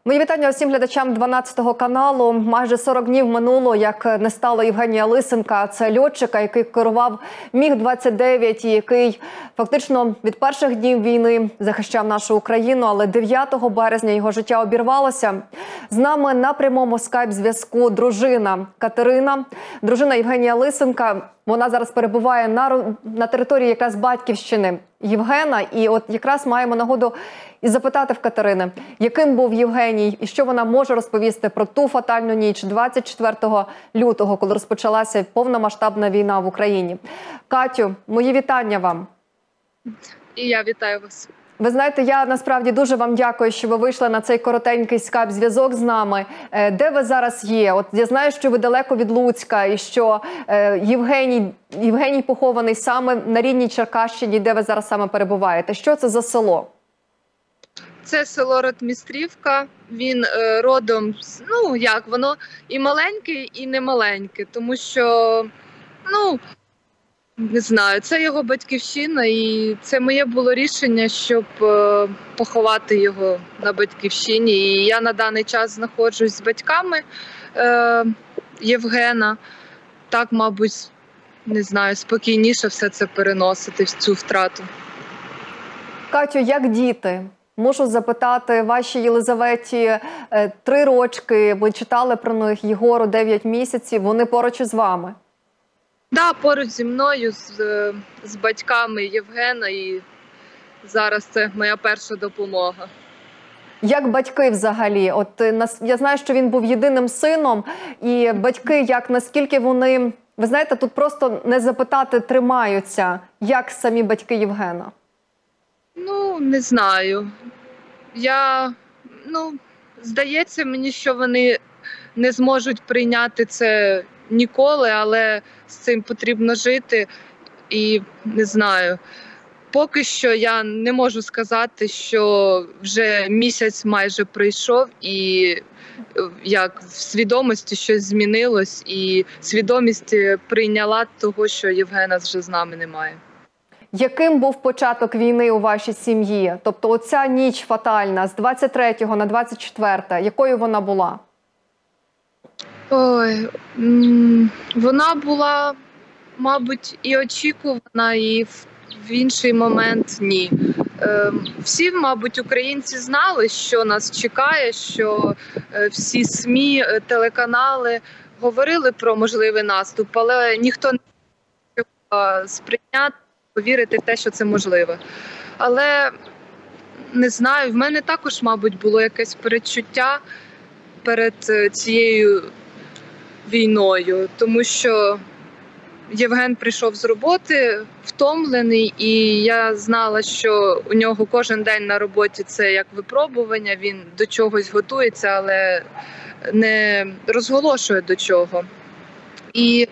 Мої вітання усім глядачам 12 каналу. Майже 40 днів минуло, як не стало Євгенія Лисенка. Це льотчика, який керував Міг-29 і який фактично від перших днів війни захищав нашу Україну. Але 9 березня його життя обірвалося. З нами на прямому скайп-зв'язку дружина Катерина, дружина Євгенія Лисенка. Вона зараз перебуває на території якраз батьківщини Євгена. І от якраз маємо нагоду і запитати в Катерини, яким був Євгеній і що вона може розповісти про ту фатальну ніч 24 лютого, коли розпочалася повномасштабна війна в Україні. Катю, мої вітання вам. І я вітаю вас. Ви знаєте, я насправді дуже вам дякую, що ви вийшли на цей коротенький скайп-зв'язок з нами. Де ви зараз є? От я знаю, що ви далеко від Луцька і що Євгеній похований саме на рідній Черкащині, де ви зараз саме перебуваєте. Що це за село? Це село Ротмістрівка. Він родом, воно і маленьке, і не маленьке, тому що, не знаю, це його батьківщина, і це моє було рішення, щоб поховати його на батьківщині. І я на даний час знаходжусь з батьками Євгена. Так, мабуть, не знаю, спокійніше все це переносити, цю втрату. Катю, як діти? Можу запитати, вашій Єлизаветі 3 рочки, ви читали про них, Єгору 9 місяців, вони поруч із вами? Так, поруч зі мною, з батьками Євгена, і зараз це моя перша допомога. Як батьки взагалі? От я знаю, що він був єдиним сином, і батьки, наскільки вони, ви знаєте, тут просто не запитати, тримаються, як самі батьки Євгена? Не знаю. Здається мені, що вони не зможуть прийняти це ніколи, але з цим потрібно жити. І не знаю, поки що я не можу сказати, що вже місяць майже пройшов і як в свідомості щось змінилось, і свідомість прийняла того, що Євгена вже з нами немає. Яким був початок війни у вашій сім'ї? Тобто оця ніч фатальна з 23 на 24, якою вона була? Вона була, мабуть, і очікувана, і в інший момент ні. Всі, мабуть, українці знали, що нас чекає, що всі СМІ, телеканали говорили про можливий наступ, але ніхто не міг сприйняти, повірити в те, що це можливо. Але, не знаю, в мене також, мабуть, було якесь передчуття перед цією війною, тому що Євген прийшов з роботи втомлений, і я знала, що у нього кожен день на роботі це як випробування, він до чогось готується, але не розголошує до чого. І,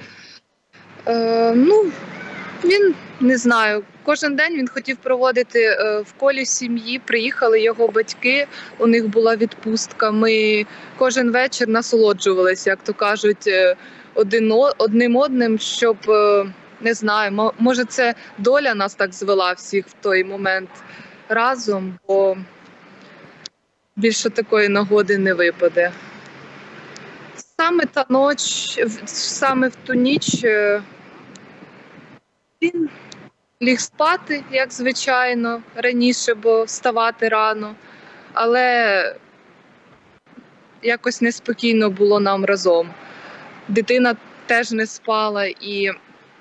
він, не знаю, кожен день він хотів проводити в колі сім'ї, приїхали його батьки, у них була відпустка, ми кожен вечір насолоджувалися, як то кажуть, одним одним, щоб, не знаю, може це доля нас так звела всіх в той момент разом, бо більше такої нагоди не випаде. Саме в ту ніч він ліг спати, як звичайно, раніше, бо вставати рано, але якось неспокійно було нам разом. Дитина теж не спала, і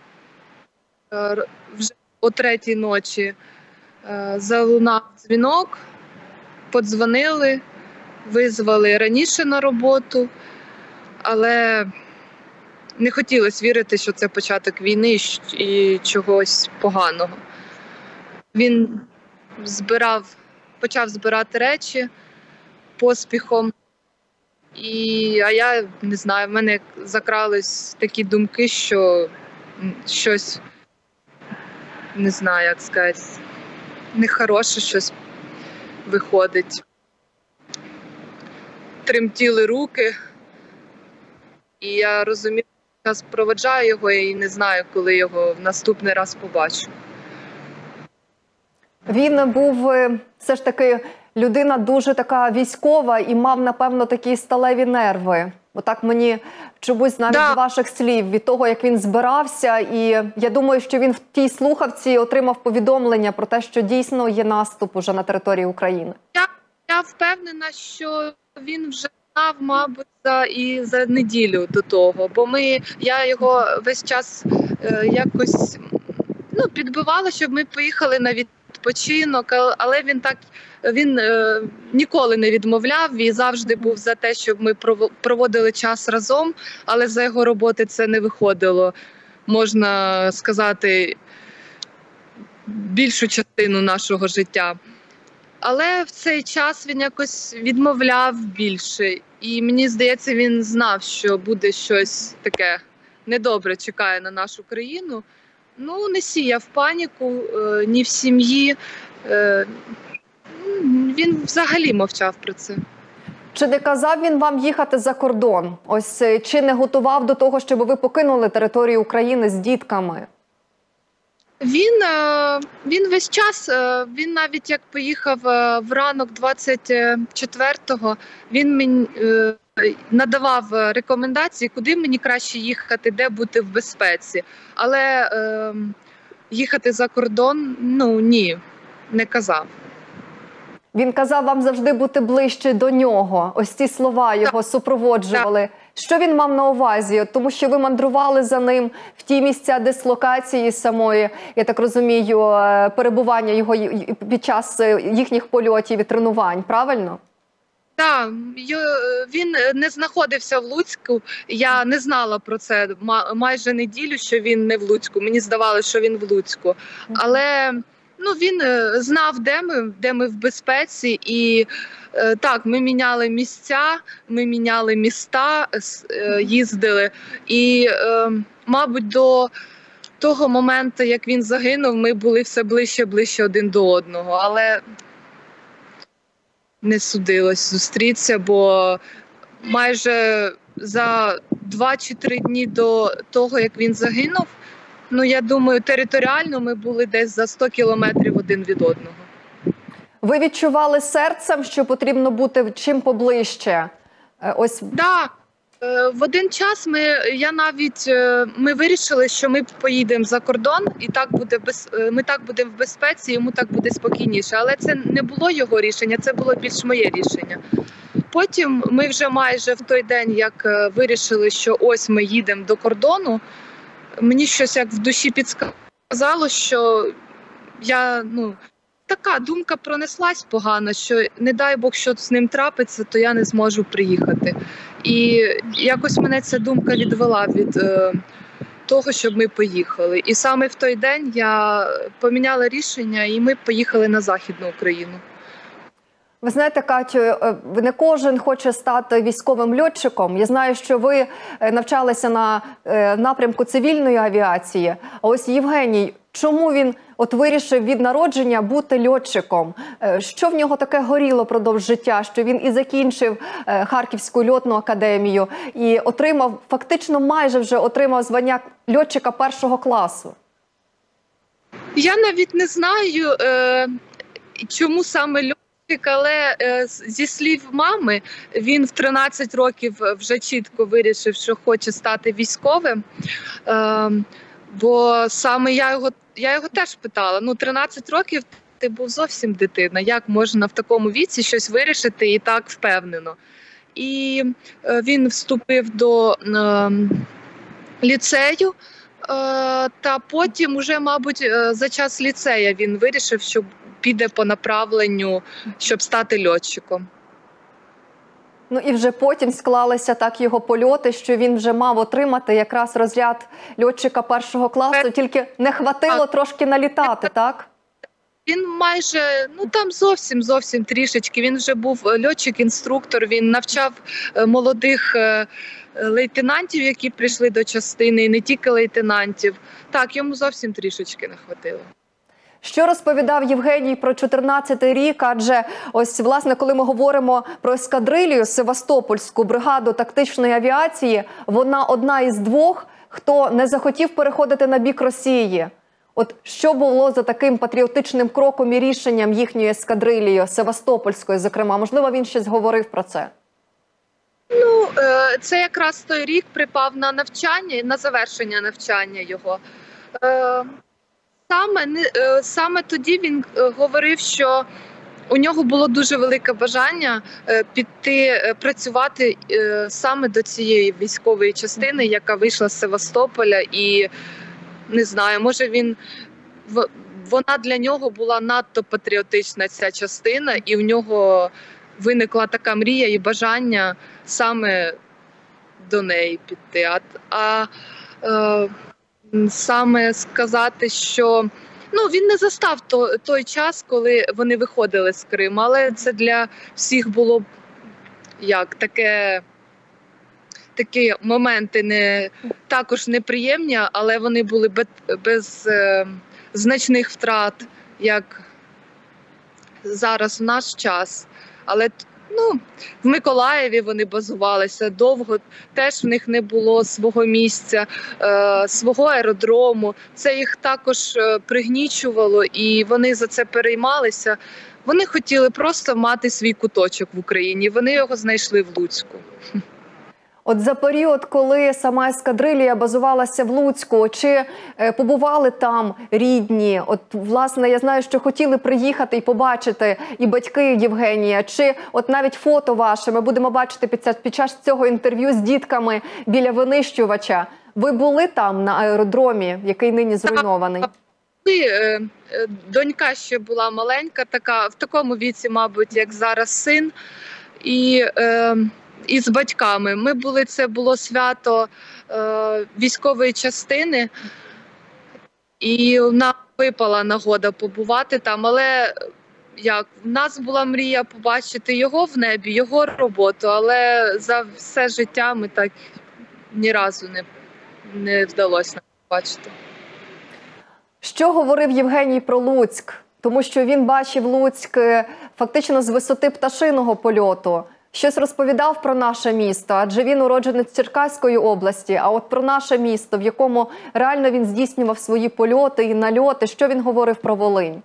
вже о 3-й ночі залунав дзвінок, подзвонили, визвали раніше на роботу, але не хотілося вірити, що це початок війни і чогось поганого. Він почав збирати речі поспіхом. А я не знаю, в мене закрались такі думки, що щось, не знаю, як сказати, нехороше щось виходить. Тремтіли руки, і я розумію, що я проводжаю його і не знаю, коли його в наступний раз побачу. Він був все ж таки людина дуже така військова і мав, напевно, такі сталеві нерви. Отак мені чомусь навіть з ваших слів, від того, як він збирався. І я думаю, що він в тій слухавці отримав повідомлення про те, що дійсно є наступ уже на території України. Я впевнена, що він вже знав, мабуть, за неділю до того. Бо я його весь час якось підбивала, щоб ми поїхали на відпочинок, але він ніколи не відмовляв і завжди був за те, щоб ми проводили час разом, але за його роботи це не виходило, можна сказати, більшу частину нашого життя. Але в цей час він якось відмовляв більше. І мені здається, він знав, що буде щось таке недобре чекає на нашу країну. Не сіяв паніку ні в сім'ї. Він взагалі мовчав про це. Чи не казав він вам їхати за кордон? Ось чи не готував до того, щоб ви покинули територію України з дітками? Він весь час, він навіть як поїхав в ранок 24-го, він мені надавав рекомендації, куди мені краще їхати, де бути в безпеці. Але їхати за кордон, ні, не казав. Він казав вам завжди бути ближче до нього. Ось ці слова його супроводжували. Так. Що він мав на увазі? Тому що ви мандрували за ним в ті місця дислокації самої, я так розумію, перебування його під час їхніх польотів і тренувань, правильно? Так, він не знаходився в Луцьку. Я не знала про це майже неділю, що він не в Луцьку. Мені здавалося, що він в Луцьку. Але він знав, де ми в безпеці. І так, ми міняли місця, ми міняли міста, їздили. І, мабуть, до того моменту, як він загинув, ми були все ближче один до одного. Але не судилось зустрітися, бо майже за 2 чи 3 дні до того, як він загинув, я думаю, територіально ми були десь за 100 кілометрів один від одного. Ви відчували серцем, що потрібно бути чим поближче? Так. В один час ми вирішили, що ми поїдемо за кордон, і ми так будемо в безпеці, йому так буде спокійніше. Але це не було його рішення, це було більш моє рішення. Потім ми вже майже в той день, як вирішили, що ось ми їдемо до кордону, мені щось як в душі підсказало, що така думка пронеслась погано, що не дай Бог, що з ним трапиться, то я не зможу приїхати. І якось мене ця думка відвела від того, щоб ми поїхали. І саме в той день я поміняла рішення, і ми поїхали на Західну Україну. Ви знаєте, Катю, не кожен хоче стати військовим льотчиком. Я знаю, що ви навчалися на напрямку цивільної авіації. А ось Євгеній, чому він вирішив від народження бути льотчиком? Що в нього таке горіло продовж життя, що він і закінчив Харківську льотну академію і фактично майже вже отримав звання льотчика 1-го класу? Я навіть не знаю, чому саме льотчик. Але зі слів мами, він в 13 років вже чітко вирішив, що хоче стати військовим. Бо саме я його теж питала, 13 років ти був зовсім дитина, як можна в такому віці щось вирішити і так впевнено. І він вступив до ліцею, та потім уже, мабуть, за час ліцея він вирішив, що піде по направленню, щоб стати льотчиком. І вже потім склалися так його польоти, що він вже мав отримати якраз розряд льотчика 1-го класу, тільки не хватило трошки налітати, так? Він майже, там зовсім трішечки. Він вже був льотчик-інструктор, він навчав молодих лейтенантів, які прийшли до частини, і не тільки лейтенантів. Так, йому зовсім трішечки не хватило. Що розповідав Євгеній про 14-й рік? Адже ось, власне, коли ми говоримо про ескадрилью, Севастопольську бригаду тактичної авіації, вона одна із 2, хто не захотів переходити на бік Росії. От що було за таким патріотичним кроком і рішенням їхньої ескадрилії, Севастопольської, зокрема? Можливо, він щось говорив про це? Ну, це якраз той рік припав на навчання, на завершення навчання його. Саме тоді він говорив, що у нього було дуже велике бажання піти працювати саме до цієї військової частини, яка вийшла з Севастополя. І не знаю, може вона для нього була надто патріотична, ця частина, і в нього виникла така мрія і бажання саме до неї піти. Саме сказати, що він не застав той час, коли вони виходили з Криму, але це для всіх було такі моменти також неприємні, але вони були без значних втрат, як зараз в наш час. Але в Миколаєві вони базувалися довго, теж в них не було свого місця, свого аеродрому. Це їх також пригнічувало, і вони за це переймалися. Вони хотіли просто мати свій куточок в Україні, вони його знайшли в Луцьку. От за період, коли сама ескадрилія базувалася в Луцьку, чи побували там рідні? От, власне, я знаю, що хотіли приїхати і побачити і батьки Євгенія, чи от навіть фото ваше ми будемо бачити під час цього інтерв'ю з дітками біля винищувача. Ви були там на аеродромі, який нині зруйнований? Донька ще була маленька, в такому віці, мабуть, як зараз син. І з батьками. Це було свято військової частини, і в нас випала нагода побувати там, але в нас була мрія побачити його в небі, його роботу, але за все життя ми так ні разу не вдалося нам побачити. Що говорив Євгеній про Луцьк? Тому що він бачив Луцьк фактично з висоти пташиного польоту. Щось розповідав про наше місто, адже він уродженець Черкаської області, а от про наше місто, в якому реально він здійснював свої польоти і нальоти, що він говорив про Волинь?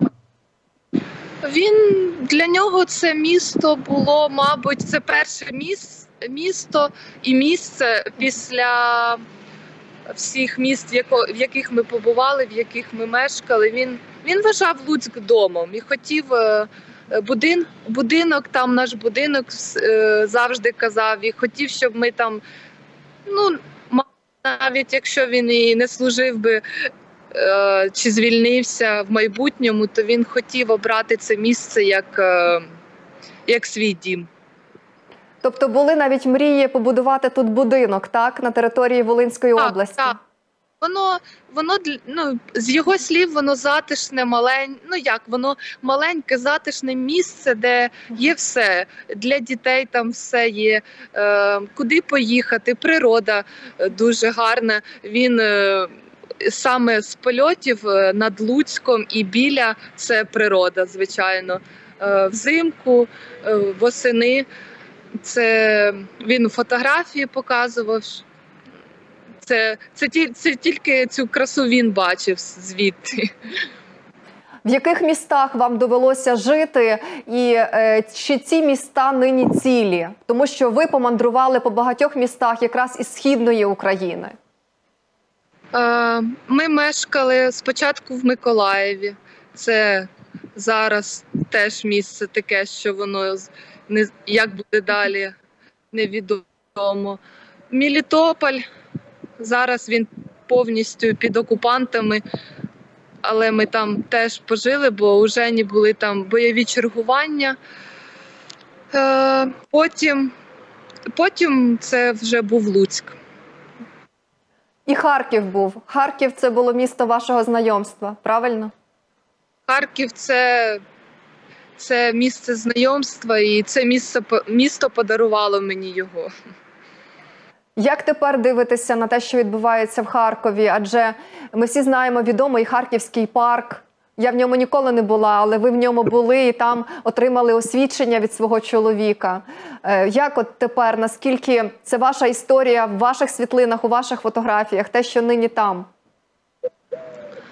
Для нього це місто було, мабуть, це перше місто і місце після всіх міст, в яких ми побували, в яких ми мешкали. Він вважав Луцьк домом і хотів будинок, там наш будинок завжди казав, і хотів, щоб ми там, навіть якщо він і не служив би чи звільнився в майбутньому, то він хотів обрати це місце як свій дім. Тобто були навіть мрії побудувати тут будинок, так, на території Волинської області? Так. Воно з його слів, воно затишне, воно маленьке, затишне місце, де є все. Для дітей там все є, куди поїхати, природа дуже гарна. Він саме з польотів над Луцьком і біля – це природа, звичайно. Взимку, восени, він фотографії показував. Це тільки цю красу він бачив звідти. В яких містах вам довелося жити і чи ці міста нині цілі? Тому що ви помандрували по багатьох містах якраз із Східної України. Ми мешкали спочатку в Миколаєві. Це зараз теж місце таке, що воно як буде далі, невідомо. Мелітополь. Зараз він повністю під окупантами, але ми там теж пожили, бо вже не були там бойові чергування. Потім це вже був Луцьк. І Харків був. Харків – це було місто вашого знайомства, правильно? Харків – це місце знайомства, і це місто подарувало мені його. Як тепер дивитися на те, що відбувається в Харкові? Адже ми всі знаємо відомий Харківський парк. Я в ньому ніколи не була, але ви в ньому були і там отримали освідчення від свого чоловіка. Як от тепер, наскільки це ваша історія в ваших світлинах, у ваших фотографіях, те, що нині там?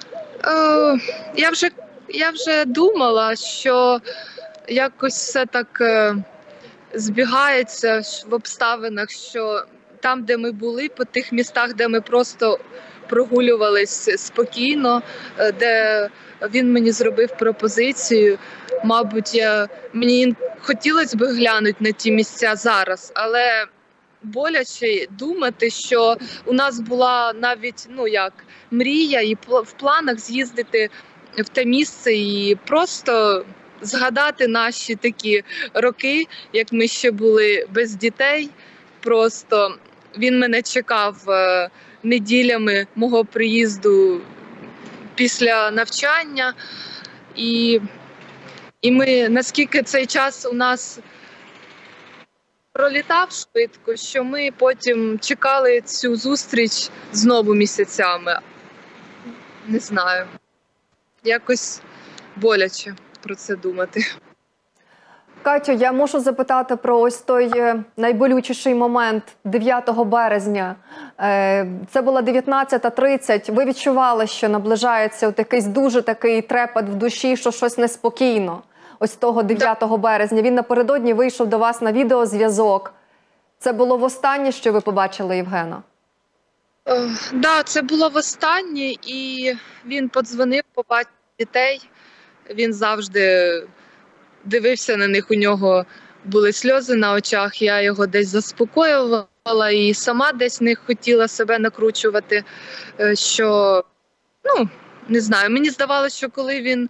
Я вже думала, що якось все так збігається в обставинах, що там, де ми були, по тих містах, де ми просто прогулювались спокійно, де він мені зробив пропозицію. Мабуть, мені хотілося б глянути на ті місця зараз, але боляче думати, що у нас була навіть мрія і в планах з'їздити в те місце і просто згадати наші такі роки, як ми ще були без дітей. Просто він мене чекав неділями мого приїзду після навчання. І ми, наскільки цей час у нас пролітав швидко, що ми потім чекали цю зустріч знову місяцями. Не знаю. Якось боляче про це думати. Катю, я мушу запитати про ось той найболючіший момент 9 березня. Це була 19:30. Ви відчували, що наближається от якийсь дуже такий трепет в душі, що щось неспокійно. Ось того 9 березня. Він напередодні вийшов до вас на відеозв'язок. Це було востаннє, що ви побачили Євгена? Так, це було востаннє, і він подзвонив, побачив дітей. Він завжди дивився на них, у нього були сльози на очах, я його десь заспокоювала і сама десь не хотіла себе накручувати, що, не знаю, мені здавалося, що коли він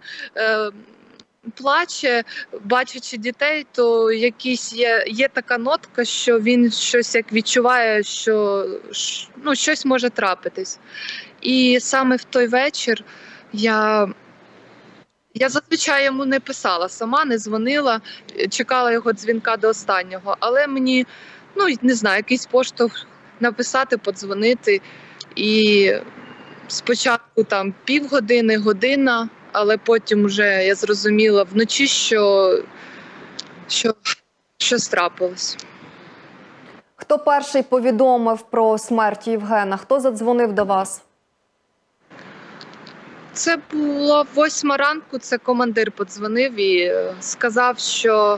плаче, бачачи дітей, то якісь є така нотка, що він щось як відчуває, що щось може трапитись. І саме в той вечір я зазвичай йому не писала сама, не дзвонила, чекала його дзвінка до останнього. Але мені, не знаю, якийсь поштовх написати, подзвонити. І спочатку там півгодини, година, але потім вже я зрозуміла вночі, що трапилось. Хто перший повідомив про смерть Євгена? Хто задзвонив до вас? Це було 8 ранку, це командир подзвонив і сказав, що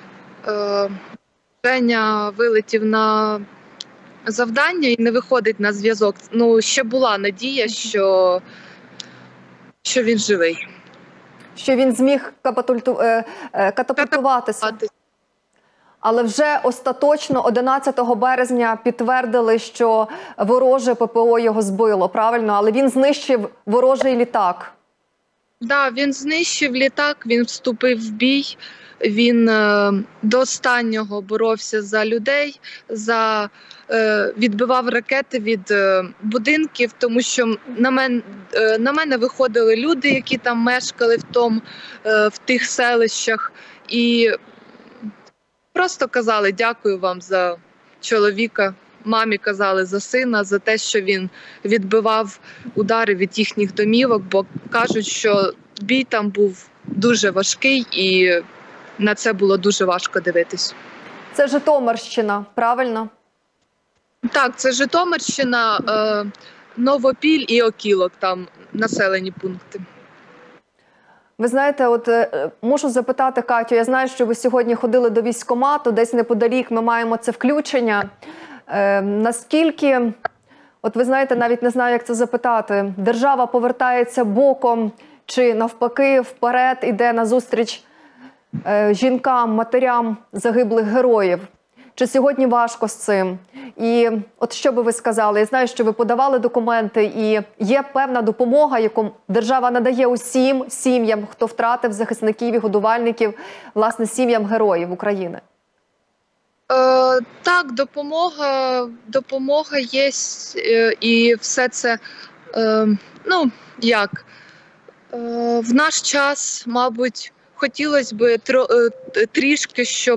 Женя вилетів на завдання і не виходить на зв'язок. Ще була надія, що він живий. Що він зміг катапультуватися. Але вже остаточно 11 березня підтвердили, що вороже ППО його збило, правильно? Але він знищив ворожий літак. Так, він знищив літак, він вступив в бій, він до останнього боровся за людей, відбивав ракети від будинків, тому що на мене виходили люди, які там мешкали в тих селищах, і просто казали дякую вам за чоловіка, мамі казали за сина, за те, що він відбивав удари від їхніх домівок, бо кажуть, що бій там був дуже важкий і на це було дуже важко дивитись. Це Житомирщина, правильно? Так, це Житомирщина, Новопіль і Окілок, там населені пункти. Ви знаєте, мушу запитати, Катю, я знаю, що ви сьогодні ходили до військкомату, десь неподалік ми маємо це включення. Наскільки, ви знаєте, навіть не знаю, як це запитати, держава повертається боком чи навпаки вперед іде назустріч жінкам, матерям загиблих героїв? Чи сьогодні важко з цим? І що би ви сказали? Я знаю, що ви подавали документи, і є певна допомога, яку держава надає усім сім'ям, хто втратив захисників і годувальників, власне, сім'ям героїв України. Так, допомога є, і все це, в наш час, мабуть, хотілося б трішки, щоб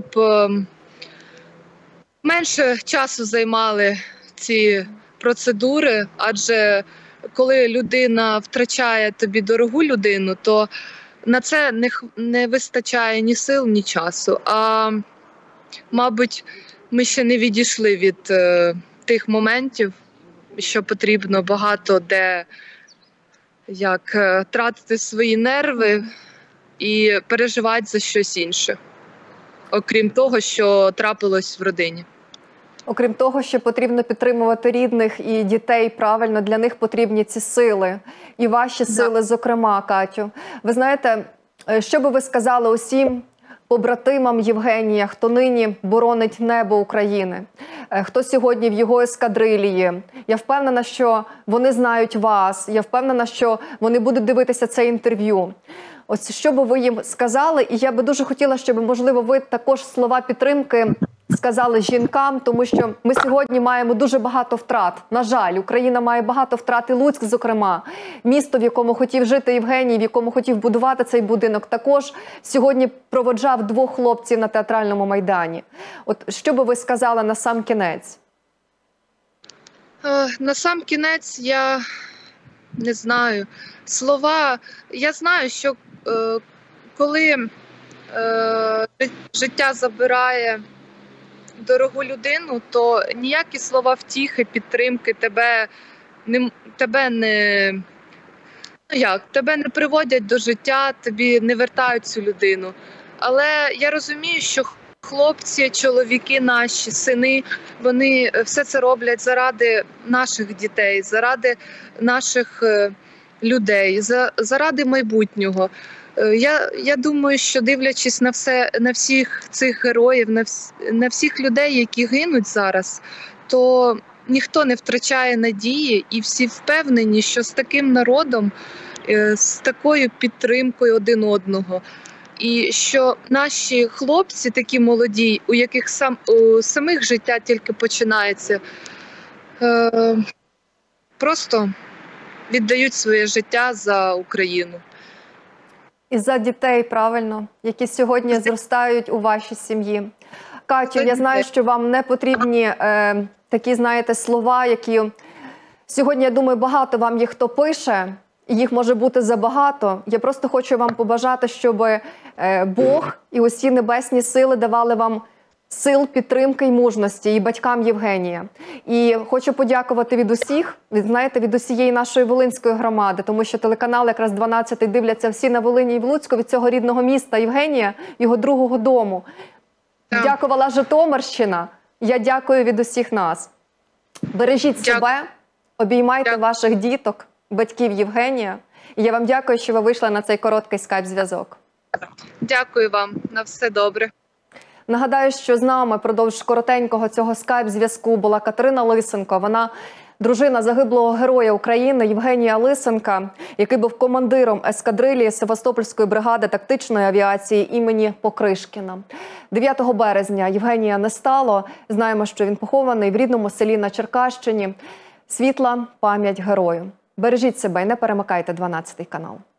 менше часу займали ці процедури, адже коли людина втрачає тобі дорогу людину, то на це не вистачає ні сил, ні часу. А, мабуть, ми ще не відійшли від тих моментів, що потрібно багато де тратити свої нерви і переживати за щось інше, окрім того, що трапилось в родині. Окрім того, що потрібно підтримувати рідних і дітей, правильно, для них потрібні ці сили. І ваші сили, зокрема, Катю. Ви знаєте, що би ви сказали усім побратимам Євгенія, хто нині боронить небо України, хто сьогодні в його ескадрилії? Я впевнена, що вони знають вас, я впевнена, що вони будуть дивитися це інтерв'ю. Ось що би ви їм сказали? І я би дуже хотіла, щоб, можливо, ви також слова підтримки сказали жінкам, тому що ми сьогодні маємо дуже багато втрат. На жаль, Україна має багато втрат, і Луцьк, зокрема. Місто, в якому хотів жити Євгеній, в якому хотів будувати цей будинок, також сьогодні проводжав 2 хлопців на театральному майдані. От що би ви сказали на сам кінець? На сам кінець я не знаю. Слова, я знаю, що коли життя забирає дорогу людину, то ніякі слова втіхи, підтримки тебе не приводять до життя, тобі не вертають цю людину. Але я розумію, що хлопці, чоловіки наші, сини, вони все це роблять заради наших дітей, заради наших людей, заради майбутнього. Я думаю, що дивлячись на всіх цих героїв, на всіх людей, які гинуть зараз, то ніхто не втрачає надії, і всі впевнені, що з таким народом, з такою підтримкою один одного, і що наші хлопці такі молоді, у яких самих життя тільки починається, просто віддають своє життя за Україну. І за дітей, правильно, які сьогодні зростають у вашій сім'ї. Катю, я знаю, що вам не потрібні такі, знаєте, слова, які сьогодні, я думаю, багато вам їх хто пише, і їх може бути забагато. Я просто хочу вам побажати, щоб Бог і усі небесні сили давали вам сил, підтримки і мужності, і батькам Євгенія. І хочу подякувати від усіх, від усієї нашої Волинської громади, тому що телеканал якраз 12 дивляться всі на Волині і в Луцьку, від цього рідного міста Євгенія, його другого дому. Дякувала Житомирщина. Я дякую від усіх нас. Бережіть себе, обіймайте ваших діток, батьків Євгенія. І я вам дякую, що ви вийшли на цей короткий скайп-зв'язок. Дякую вам. На все добре. Нагадаю, що з нами продовж коротенького цього скайп-зв'язку була Катерина Лисенко. Вона дружина загиблого героя України Євгенія Лисенка, який був командиром ескадрилії Севастопольської бригади тактичної авіації імені Покришкіна. 9 березня Євгенія не стало. Знаємо, що він похований в рідному селі на Черкащині. Світла пам'ять герою. Бережіть себе і не перемикайте 12 канал.